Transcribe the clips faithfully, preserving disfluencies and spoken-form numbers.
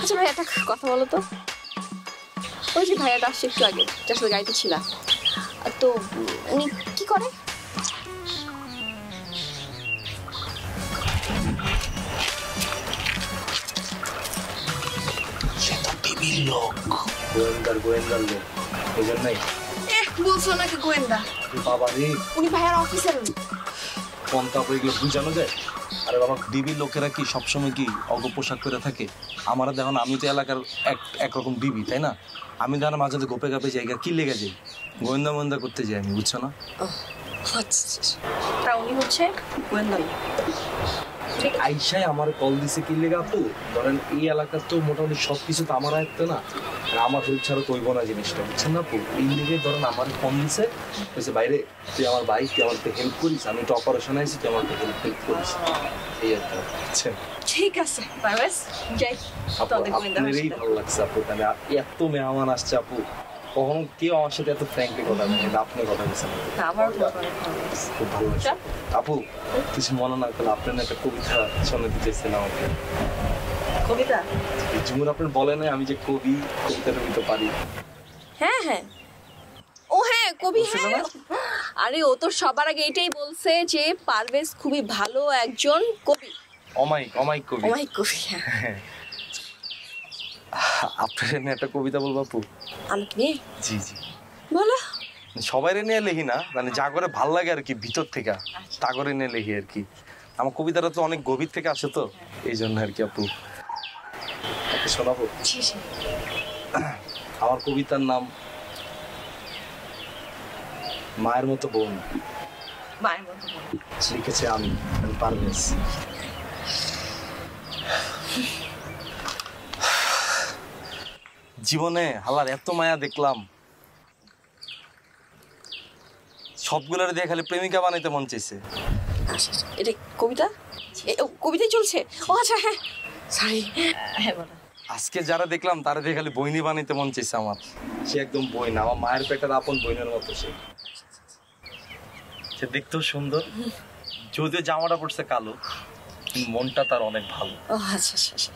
আচ্ছা ভাই একটা কথা বলো তো, ওই যে ভাইয়াটা আসছে একটু আগে যার সাথে গাড়িতে ছিলাম, তো উনি কি করে? সে তো টিভির লোক, গোয়েন্দার গোয়েন্দার লোক, বুঝেন নাই? বলছো নাকি গোয়েন্দা? বাবা রে, উনি ভাইয়ার অফিসার। উনি কোন কাপড় এগুলো বুঝানো যায়? আরে বাবা, ডিবির লোকেরা কি সবসময় কি অগ পোশাক করে থাকে? আমার দেখো না, আমি তো এলাকার এক একরকম ডিবি, তাই না? আমি দেখো মাঝে মাঝে গোপে গাপে জায়গা কি লেগে যাই, গোয়েন্দা গোয়েন্দা করতে যাই আমি, বুঝছো না? তা উনি হচ্ছে গোয়েন্দা লোক। আইসাই আমার কল দিছে কি লেগে আপু, ধরেন এই এলাকার তো মোটামুটি সবকিছু তো আমার আয়ত্তে না, আর আমার হেল্প ছাড়া তো হইব না জিনিসটা, বুঝছেন না আপু? এই লেগে ধরেন আমার ফোন দিছে, বলছে বাইরে তুই আমার ভাই, তুই আমার হেল্প করিস, আমি একটু অপারেশন আইছি, তুই আমার হেল্প হেল্প করিস, এই আর কি, বুঝছেন? ঠিক আছে যাই, আপনারই ভালো লাগছে আপু, তাহলে এত মেহমান আসছে আপু, কখনো কেউ আমার সাথে এত ফ্র্যাঙ্কলি কথা বলে, কিন্তু আপনি কথা বলছেন খুব ভালো লাগছে আপু। কিছু মনে না করলে আপনার একটা কবিতা শোনাতে দিতেছিলাম আমাকে। কবিতা? ঝুমুর আপনার বলে না আমি যে কবি, কবিতা টবিতা পারি। হ্যাঁ হ্যাঁ, ও হ্যাঁ কবি। হ্যাঁ আরে ও তো সবার আগে এটাই বলছে যে পারভেজ খুবই ভালো একজন কবি, অমায়িক অমায়িক কবি। অমায়িক কবি, হ্যাঁ। আপনার নিয়ে একটা কবিতা বলবো আপু? আমাকে নিয়ে? জি জি বলো। সবাই নিয়ে লিখি না, মানে যা করে ভাল লাগে আর কি, ভিতর থেকে তা করে নিয়ে লিখি আর কি। আমার কবিতাটা তো অনেক গভীর থেকে আসে, তো এই জন্য আর কি আপু শোনাবো। আমার কবিতার নাম মায়ের মতো বোন। মায়ের মতো বোন লিখেছে আমি, পারভেজ। জীবনে হালার এত মায়া দেখলাম, সবগুলোর দিয়ে খালি প্রেমিকা বানাইতে মন চাইছে। এটা কবিতা? কবিতাই চলছে? ও আচ্ছা, হ্যাঁ সরি। হ্যাঁ বলো। আজকে যারা দেখলাম তারা দিয়ে খালি বইনি বানাইতে মন চাইছে আমার। সে একদম বই না, আমার মায়ের পেটের আপন বইনের মতো। সে সে দেখতেও সুন্দর, যদিও জামাটা পড়ছে কালো, কিন্তু মনটা তার অনেক ভালো। ও আচ্ছা আচ্ছা,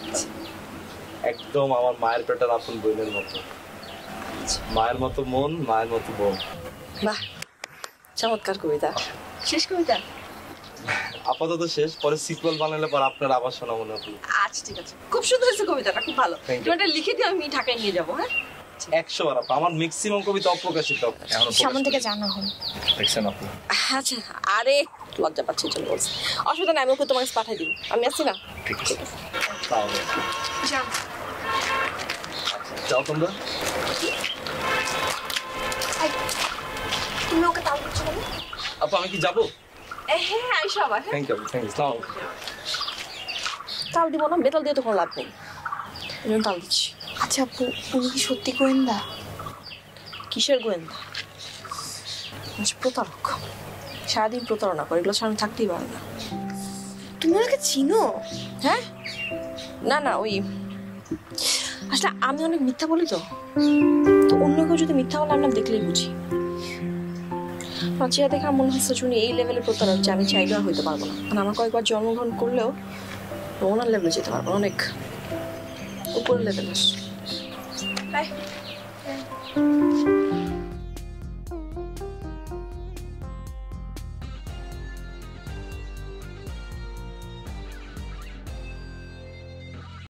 একদম আমার মায়ের পেটের আপন বইনের মতো। মায়ের মতো মন, মায়ের মতো বোন। বাহ, চমৎকার কবিতা। শেষ কবিতা? আপাতত শেষ, পরে সিকুয়েল বানালে পর আপনার আবার শোনাবো না। আচ্ছা ঠিক আছে, খুব সুন্দর হয়েছে কবিতাটা, খুব ভালো। এটা লিখে দিয়ে আমি ঢাকায় নিয়ে যাবো। হ্যাঁ একশো বার আপু, আমার ম্যাক্সিমাম কবিতা অপ্রকাশিত সামনে থেকে জানা হল, দেখছেন আপু? আচ্ছা, আরে লজ্জা পাচ্ছি জন্য বলছি, অসুবিধা নাই, আমি ওকে তোমাকে পাঠাই দিব, আমি আসছি না। ঠিক আছে তাহলে যাও তোমরা। তুমি ওকে তাও দিচ্ছ না আপু? আমি কি যাবো? হ্যাঁ আইসো আবার। Thank you thank you. তাও তাও দিব না, বেতাল দিয়ে তো কোনো লাভ নেই, আমি তাও দিচ্ছি। আচ্ছা আপু, উনি কি সত্যি গোয়েন্দা? কিসের গোয়েন্দা? প্রতারক, সারাদিন প্রতারণা করে, এগুলো সামনে থাকতেই পারে না। তুমি ওনাকে চিনো? হ্যাঁ না না, ওই আসলে আমি অনেক মিথ্যা বলি, তো তো অন্য কেউ যদি মিথ্যা বলে আমরা দেখলেই বুঝি। চেয়ে দেখা মনে হচ্ছে উনি এই লেভেলের প্রতারক যে আমি চাইলেও হইতে পারবো না, মানে আমার কয়েকবার জন্মগ্রহণ করলেও ওনার লেভেলে যেতে পারবো, অনেক উপরের লেভেলের।